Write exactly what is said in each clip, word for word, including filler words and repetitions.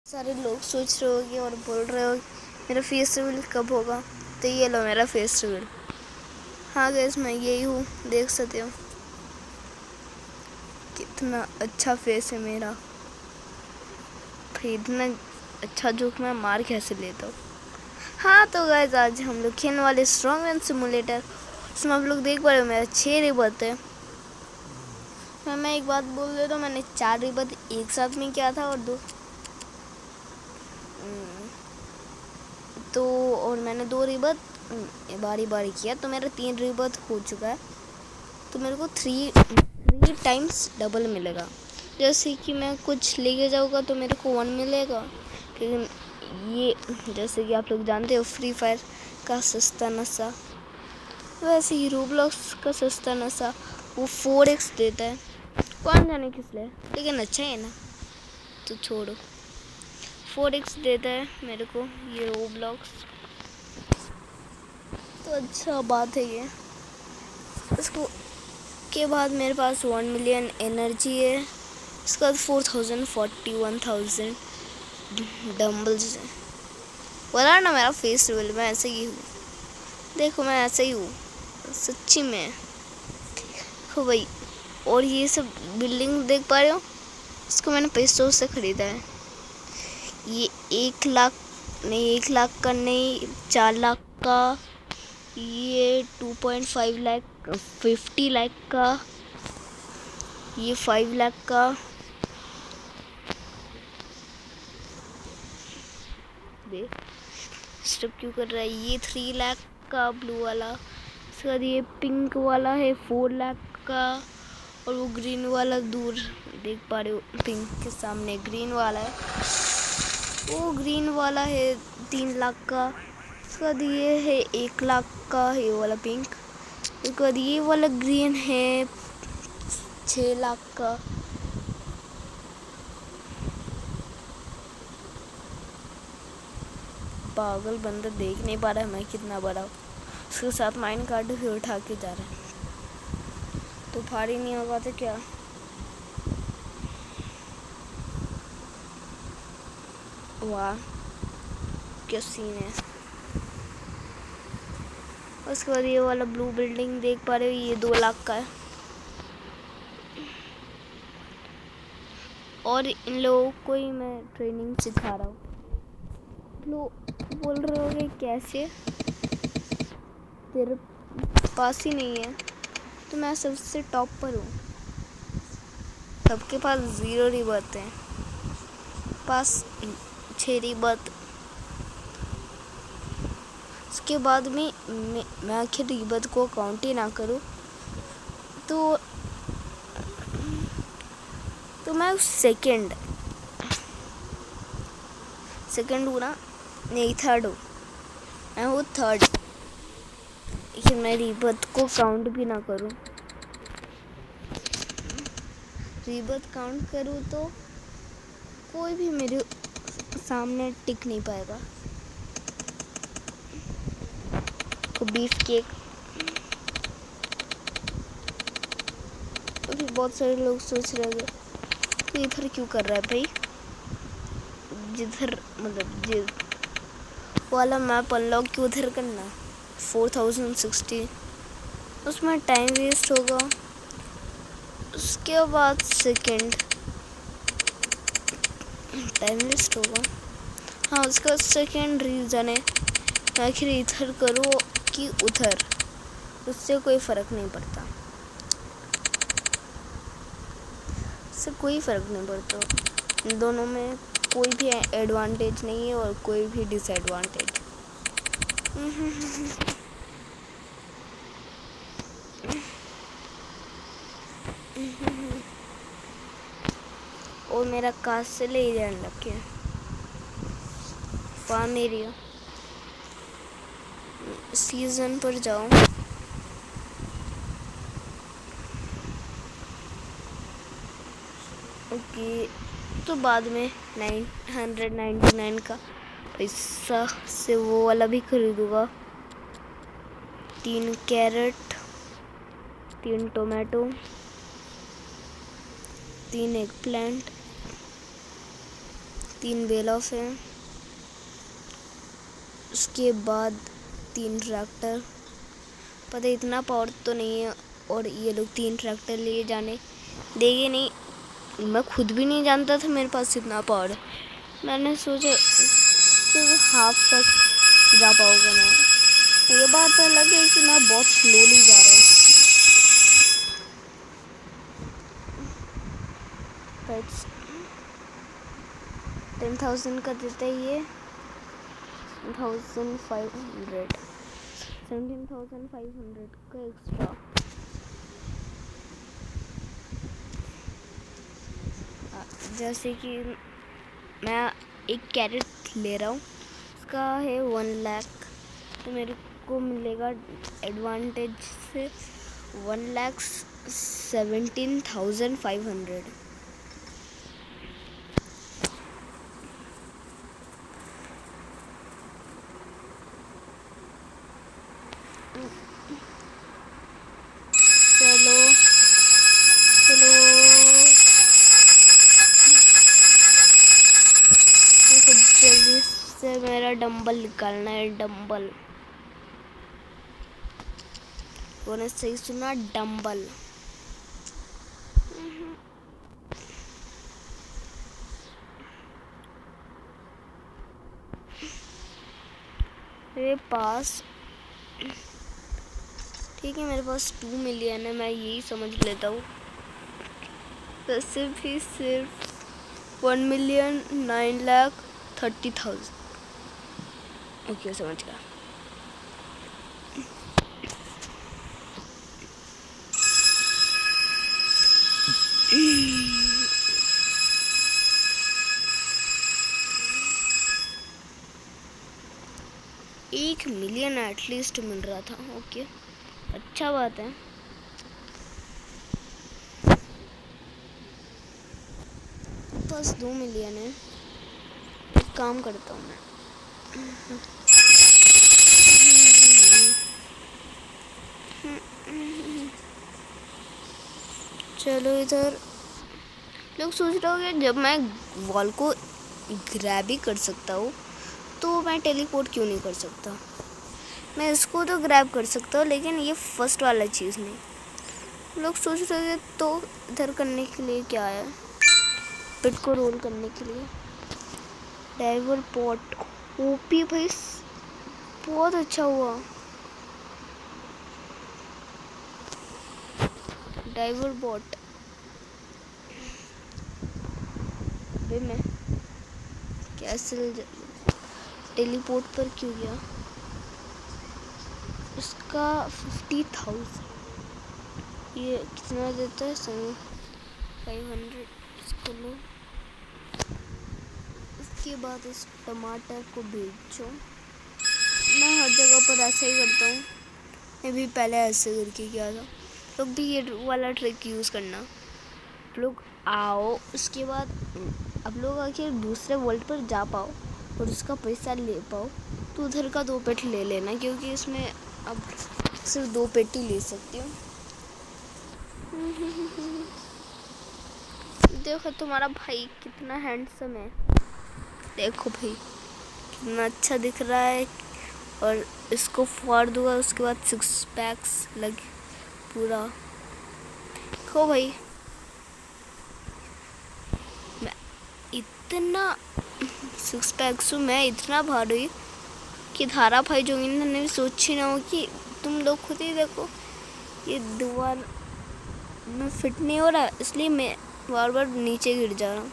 सारे लोग सोच रहे होंगे और बोल रहे हो मेरा फेस रिवील कब होगा। तो ये लो मेरा फेस रिवील। हाँ गैस, मैं यही हूँ, देख सकते हो कितना अच्छा फेस है मेरा। फिर इतना अच्छा जोक मैं मार कैसे लेता हूँ। हाँ तो गैस, आज हम लोग खेलने वाले स्ट्रॉन्गमैन सिमुलेटर। उसमें आप लोग देख पा रहे हो मेरा छः रिबत है। मैं मैं एक बात बोल देता हूँ, मैंने चार रिबत एक साथ में किया था और दो तो और मैंने दो रिबत बारी बारी किया, तो मेरा तीन रिबत हो चुका है। तो मेरे को थ्री थ्री टाइम्स डबल मिलेगा। जैसे कि मैं कुछ लेके जाऊँगा तो मेरे को वन मिलेगा, क्योंकि ये जैसे कि आप लोग जानते हो फ्री फायर का सस्ता नशा, वैसे ही रोब्लॉक्स का सस्ता नशा वो फोर एक्स देता है। कौन जाने किस लिए, लेकिन अच्छा है ना, तो छोड़ो। फोर एक्स देता है मेरे को ये रोब्लॉक्स, तो अच्छा बात है ये। उसको के बाद मेरे पास वन मिलियन एनर्जी है। उसके बाद four thousand forty one thousand dumbbells है। बोला ना मेरा फेस रिवील, मैं ऐसे ही हूँ। देखो मैं ऐसे ही हूँ सच्ची में। देखो भाई, और ये सब बिल्डिंग देख पा रहे हो, इसको मैंने पैसों से ख़रीदा है। ये एक लाख नहीं, एक लाख का नहीं, चार लाख का। ये two point five lakh, fifty lakh का। ये फाइव लाख का। देख स्टॉप क्यों कर रहा है। ये थ्री लाख का ब्लू वाला। इसके बाद ये पिंक वाला है फोर लाख का। और वो ग्रीन वाला दूर देख पा रहे हो, पिंक के सामने ग्रीन वाला है, वो ग्रीन वाला है तीन लाख का। उसके बाद ये है एक लाख का, ये वाला पिंक। उसके बाद ये वाला ग्रीन है छः लाख का। पागल बंदा देख नहीं पा रहा है मैं कितना बड़ा हूँ। उसके साथ माइन कार्ड भी उठा के जा रहा है, तो फाड़ ही नहीं होगा तो क्या। वाह क्या सीन है। उसके बाद ये वाला ब्लू बिल्डिंग देख पा रहे हो, ये दो लाख का है। और इन लोगों को ही मैं ट्रेनिंग सिखा रहा हूँ। लोग बोल रहे होंगे कैसे, तेरे पास ही नहीं है। तो मैं सबसे टॉप पर हूँ, सबके पास ज़ीरो रिबत है, पास छः रिबत। उसके बाद में मैं, मैं आखिर रिबत को काउंट ही ना करूँ तो तो मैं सेकंड सेकंड हूँ ना, नहीं थर्ड हूँ, मैं हूँ थर्ड। लेकिन मैं रिबत को काउंट भी ना करूँ, रिबत काउंट करूँ तो कोई भी मेरे सामने टिक नहीं पाएगा। तो बीफ केक, तो फिर बहुत सारे लोग सोच रहे हैं तो इधर क्यों कर रहा है भाई, जिधर मतलब जिध वाला मैप अनलॉक क्यों उधर करना। फोर थाउजेंड सिक्सटी उसमें टाइम वेस्ट होगा। उसके बाद सेकंड टाइम वेस्ट होगा। हाँ उसका सेकंड रीज़न है आखिर इधर करो कि उधर, उससे कोई फ़र्क नहीं पड़ता, उससे कोई फ़र्क नहीं पड़ता। इन दोनों में कोई भी एडवांटेज नहीं है और कोई भी डिसएडवांटेज। और मेरा कासल एरिया रखे फार्म एरिया। सीजन पर जाऊं, ओके तो बाद में नाइन हंड्रेड नाइन्टी नाइन का पैसा से वो वाला भी खरीदूँगा। तीन कैरेट, तीन टोमेटो, तीन एग प्लांट, तीन बेलॉफ हैं, उसके बाद तीन ट्रैक्टर। पता इतना पावर तो नहीं है, और ये लोग तीन ट्रैक्टर लिए जाने देंगे नहीं। मैं खुद भी नहीं जानता था मेरे पास इतना पावर है। मैंने सोचा सिर्फ हाफ तक जा पाऊंगा मैं। ये बात अलग है कि मैं बहुत स्लोली जा रहा हूँ। टेन थाउजेंड का देता है ये, thousand five hundred, seventeen thousand five hundred का एक्स्ट्रा। जैसे कि मैं एक कैरेट ले रहा हूँ, उसका है वन लाख, तो मेरे को मिलेगा एडवांटेज से one lakh seventeen thousand five hundred. चलो चलो जल्दी से मेरा डंबल निकालना है। डंबल, उन्होंने सही सुना, डंबल। मेरे पास ठीक है, मेरे पास टू मिलियन है, मैं यही समझ लेता हूँ। वैसे भी सिर्फ one million nine lakh thirty thousand. Okay, समझ गया। एक मिलियन एटलीस्ट मिल रहा था। ओके, अच्छा बात है। बस दो मिलियन है। एक काम करता हूँ मैं, चलो इधर। लोग सोच रहे होंगे जब मैं वॉल को ग्रैब ही कर सकता हूँ तो मैं टेलीपोर्ट क्यों नहीं कर सकता। मैं इसको तो ग्रैब कर सकता हूँ, लेकिन ये फर्स्ट वाला चीज़ नहीं। लोग सोच रहे हैं तो इधर करने के लिए क्या है, पिट को रोल करने के लिए। डाइवर पॉट ओपी भाई, बहुत अच्छा हुआ। डाइवर बॉट अबे मैं कैसे टेलीपोर्ट पर क्यों गया। इसका फिफ्टी थाउजेंड, ये कितना देता है, सेवन फाइव हंड्रेड। इसको लो, इसके बाद इस टमाटर को बेचो। मैं हर जगह पर ऐसा ही करता हूँ, मैं भी पहले ऐसे करके किया था। लोग भी ये वाला ट्रिक यूज़ करना। लोग आओ, उसके बाद अब लोग आखिर दूसरे वर्ल्ड पर जा पाओ और उसका पैसा ले पाओ, तो उधर का दो पेट ले लेना, क्योंकि इसमें अब सिर्फ दो पेट ही ले सकती हूँ। देखो तुम्हारा भाई कितना हैंडसम है, देखो भाई कितना अच्छा दिख रहा है। और इसको फाड़ दूंगा, उसके बाद सिक्स पैक्स लगे पूरा। देखो भाई मैं इतना सिक्स पैक्स हूँ, मैं इतना भारी कि धारा भाई जो इन्होंने भी सोची ना हो कि तुम लोग खुद ही देखो ये दीवार में फिट नहीं हो रहा, इसलिए मैं बार बार नीचे गिर जा रहा हूँ।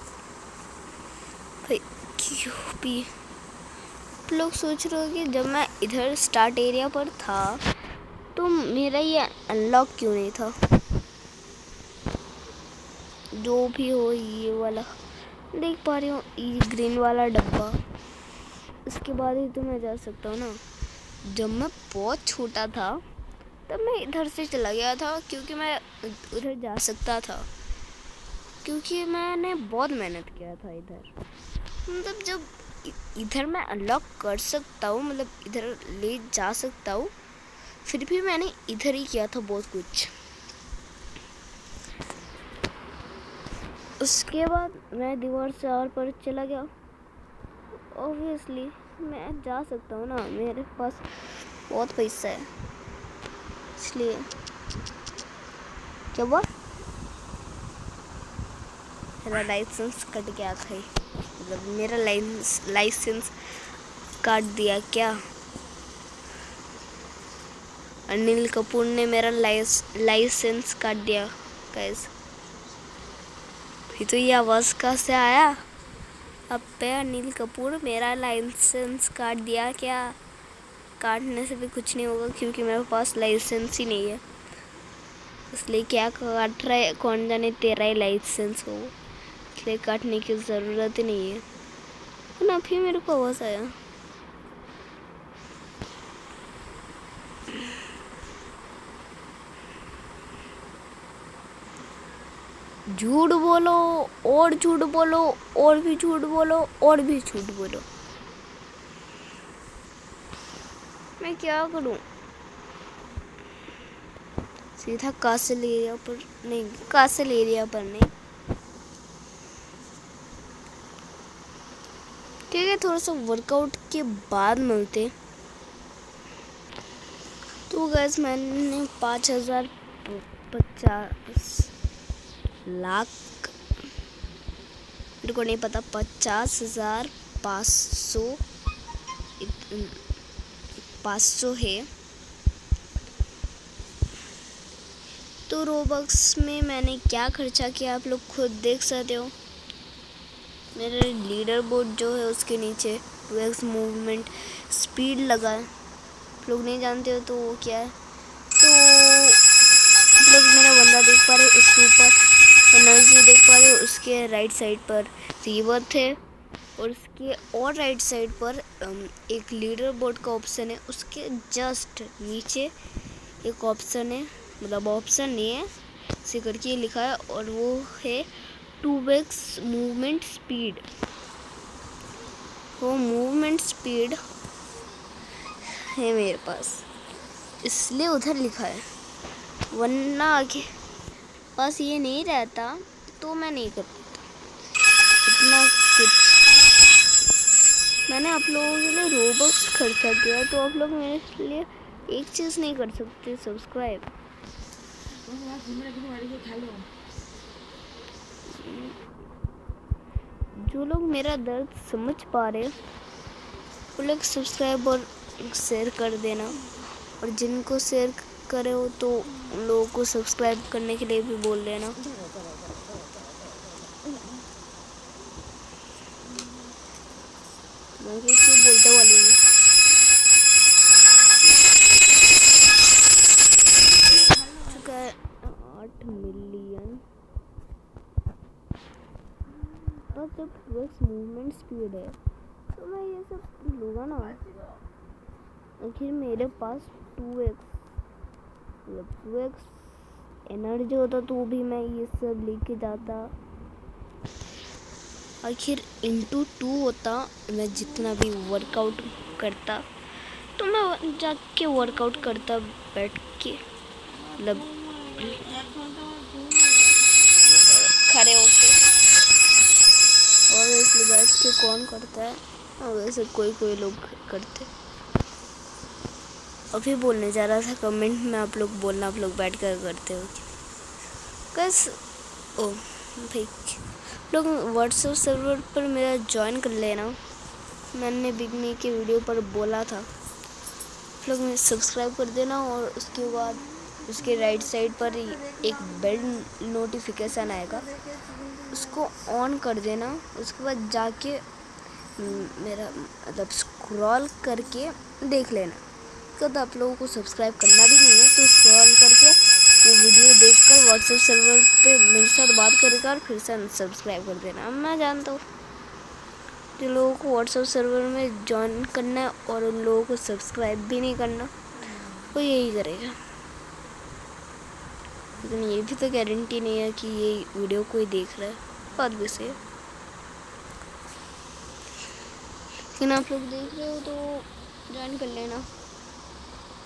भाई क्यों भी लोग सोच रहे हो कि जब मैं इधर स्टार्ट एरिया पर था तो मेरा ये अनलॉक क्यों नहीं था। जो भी हो, ये वाला देख पा रही हूँ, ये ग्रीन वाला डब्बा, इसके बाद ही तो मैं जा सकता हूँ ना। जब मैं बहुत छोटा था तब मैं इधर से चला गया था, क्योंकि मैं उधर जा सकता था, क्योंकि मैंने बहुत मेहनत किया था इधर। मतलब जब इधर मैं अनलॉक कर सकता हूँ, मतलब इधर ले जा सकता हूँ, फिर भी मैंने इधर ही किया था बहुत कुछ। उसके बाद मैं दीवार से और पर चला गया। ऑब्वियसली मैं जा सकता हूँ ना, मेरे पास बहुत पैसा है, इसलिए। क्या हुआ? मेरा लाइसेंस कट गया था, मतलब मेरा लाइसेंस लाइसेंस काट दिया क्या? अनिल कपूर ने मेरा लाइस, लाइसेंस काट दिया गाइस। फिर तो ये आवाज़ कहाँ से आया? अब पे अनिल कपूर मेरा लाइसेंस काट दिया क्या? काटने से भी कुछ नहीं होगा क्योंकि मेरे पास लाइसेंस ही नहीं है, इसलिए क्या काट रहा है कौन जाने, तेरा ही लाइसेंस हो, इसलिए काटने की ज़रूरत ही नहीं है ना। फिर मेरे को आवाज़ आया। झूठ बोलो और झूठ बोलो और भी झूठ बोलो और भी झूठ बोलो, मैं क्या करूं? सीधा कासल एरिया पर नहीं, कासल एरिया पर नहीं, ठीक है। थोड़ा सा वर्कआउट के बाद मिलते। तो गैस मैंने पाँच हजार पचास लाख, मेरे को नहीं पता, पचास हजार पाँच सौ पाँच सौ है। तो रोबक्स में मैंने क्या खर्चा किया आप लोग खुद देख सकते हो। मेरे लीडर बोर्ड जो है उसके नीचे टू एक्स मूवमेंट स्पीड लगा है, लोग नहीं जानते हो तो वो क्या है। तो लोग मेरा बंदा देख पा रहे, उसके ऊपर एनर्जी देख पा रहे, उसके राइट साइड पर रिवर थे और उसके और राइट साइड पर एक लीडर बोर्ड का ऑप्शन है, उसके जस्ट नीचे एक ऑप्शन है, मतलब ऑप्शन नहीं है, इसे करके लिखा है और वो है टू एक्स मूवमेंट स्पीड। वो मूवमेंट स्पीड है मेरे पास, इसलिए उधर लिखा है, वरना आगे पास ये नहीं रहता तो मैं नहीं कर पाता इतना कुछ। मैंने आप लोगों के लिए रोबक्स खर्चा किया, तो आप लोग मेरे लिए एक चीज़ नहीं कर सकते, सब्सक्राइब। जो लोग मेरा दर्द समझ पा रहे वो लोग सब्सक्राइब और शेयर कर देना, और जिनको शेयर करे हो तो उन लोगों को सब्सक्राइब करने के लिए भी बोल देना। मैं क्यों बोलते वाली नहीं। चुका है आठ मिलियन। और जब बस मूवमेंट स्पीड है तो मैं ये सब लूँगा ना। आखिर मेरे पास टू एक्स मतलब टू एक्स एनर्जी होता तो भी मैं ये सब लेके जाता। आखिर इंटू टू होता, मैं जितना भी वर्कआउट करता तो मैं जाके वर्कआउट करता बैठ के, मतलब खड़े होके। और इसलिए बैठ के कौन करता है, और वैसे कोई कोई लोग करते। अभी बोलने जा रहा था कमेंट में आप लोग बोलना आप लोग बैठ कर करते हो कस। ओ भाई लोग व्हाट्सएप सर्वर पर मेरा ज्वाइन कर लेना, मैंने बिगनी के वीडियो पर बोला था। आप लोग में सब्सक्राइब कर देना और उसके बाद उसके राइट साइड पर एक बेल नोटिफिकेशन आएगा, उसको ऑन कर देना। उसके बाद जाके मेरा मतलब स्क्रॉल करके देख लेना। तो आप लोगों को सब्सक्राइब करना भी नहीं है तो स्क्रॉल करके वो वीडियो देखकर व्हाट्सएप सर्वर पे मेरे साथ बात करेगा और फिर से सब्सक्राइब कर देना। मैं जानता हूँ जिन लोगों को व्हाट्सएप सर्वर में ज्वाइन करना है और उन लोगों को सब्सक्राइब भी नहीं करना, वो यही करेगा। लेकिन ये भी तो गारंटी नहीं है कि ये वीडियो कोई देख रहा है, बात भी सही है। लेकिन आप लोग देख रहे हो तो ज्वाइन कर लेना।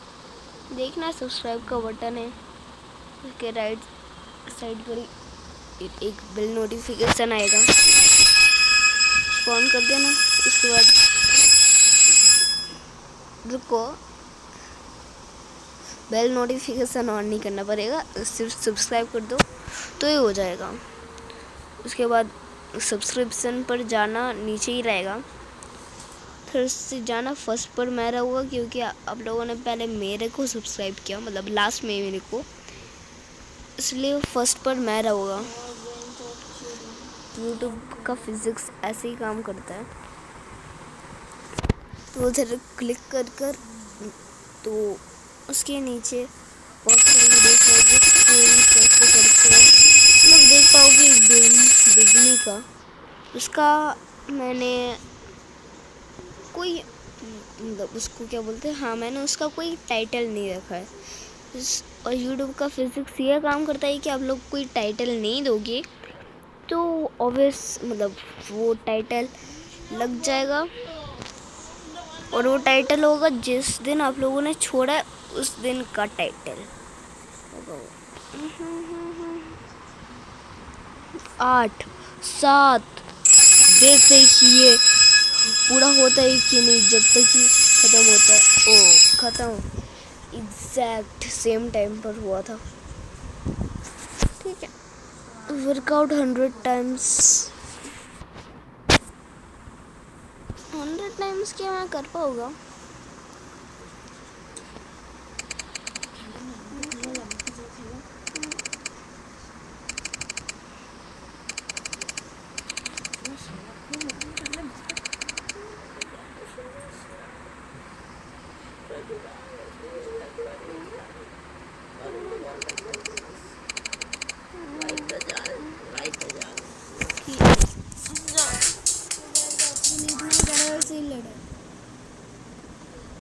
देखना सब्सक्राइब का बटन है उसके राइट साइड पर एक बिल नोटिफिकेशन आएगा, उसको ऑन कर देना। उसके बाद रुको, बेल नोटिफिकेशन ऑन नहीं करना पड़ेगा, सिर्फ सब्सक्राइब कर दो तो ये हो जाएगा। उसके बाद सब्सक्रिप्शन पर जाना, नीचे ही रहेगा, फिर से जाना, फर्स्ट पर मैं रहूँगा क्योंकि आप लोगों ने पहले मेरे को सब्सक्राइब किया, मतलब लास्ट में मेरे को, इसलिए फर्स्ट पर मैं रहूँगा। यूट्यूब का फिजिक्स ऐसे ही काम करता है। तो उधर क्लिक कर कर तो उसके नीचे बहुत सारी वीडियोस करते करते मतलब देख पाओगे बिजली का, उसका मैंने कोई मतलब उसको क्या बोलते हैं, हाँ मैंने उसका कोई टाइटल नहीं रखा है। और यूट्यूब का फिजिक्स ये काम करता है कि आप लोग कोई टाइटल नहीं दोगे तो ऑब्वियस मतलब वो टाइटल लग जाएगा, और वो टाइटल होगा जिस दिन आप लोगों ने छोड़ा है उस दिन का टाइटल होगा। आठ सात देख देखिए पूरा होता है कि नहीं, जब तक कि ख़त्म होता है। ओ ख़त्म, एग्जैक्ट सेम टाइम पर हुआ था। ठीक है, workout hundred times hundred times क्या मैं कर पाऊँगा?